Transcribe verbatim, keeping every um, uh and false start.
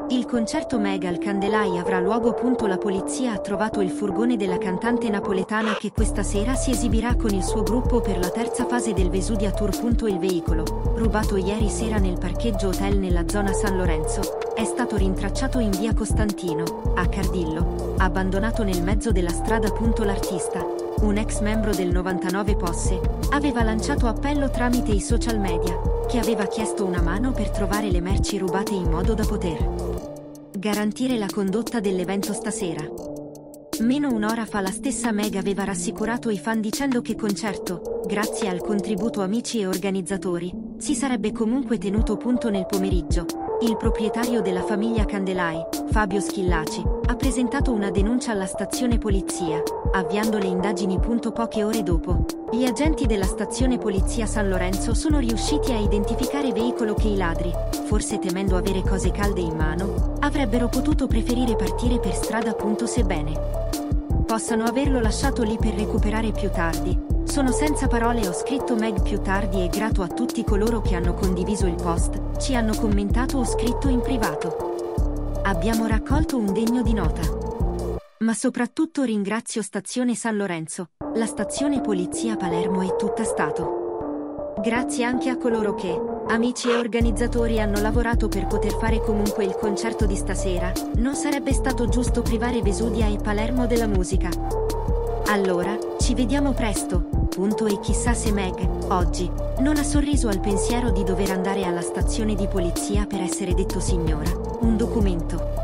Il concerto Meg al Candelai avrà luogo. La polizia ha trovato il furgone della cantante napoletana che questa sera si esibirà con il suo gruppo per la terza fase del Vesudia Tour. Il veicolo, rubato ieri sera nel parcheggio hotel nella zona San Lorenzo, è stato rintracciato in via Costantino, a Cardillo, abbandonato nel mezzo della strada. L'artista, un ex membro del novantanove Posse, aveva lanciato appello tramite i social media, che aveva chiesto una mano per trovare le merci rubate in modo da poter garantire la condotta dell'evento stasera. Meno un'ora fa la stessa Meg aveva rassicurato i fan dicendo che concerto, grazie al contributo amici e organizzatori, si sarebbe comunque tenuto. Nel pomeriggio, il proprietario della famiglia Candelai, Fabio Schillaci, ha presentato una denuncia alla stazione polizia, avviando le indagini. Poche ore dopo, gli agenti della stazione polizia San Lorenzo sono riusciti a identificare veicolo che i ladri, forse temendo avere cose calde in mano, avrebbero potuto preferire partire per strada. Sebbene possano averlo lasciato lì per recuperare più tardi, sono senza parole. Ho scritto Meg più tardi e grato a tutti coloro che hanno condiviso il post, ci hanno commentato o scritto in privato. Abbiamo raccolto un degno di nota. Ma soprattutto ringrazio Stazione San Lorenzo, la stazione polizia Palermo e tutta Stato. Grazie anche a coloro che, amici e organizzatori, hanno lavorato per poter fare comunque il concerto di stasera. Non sarebbe stato giusto privare Vesudia e Palermo della musica. Allora, ci vediamo presto. Punto. E chissà se Meg, oggi, non ha sorriso al pensiero di dover andare alla stazione di polizia per essere detto signora, un documento.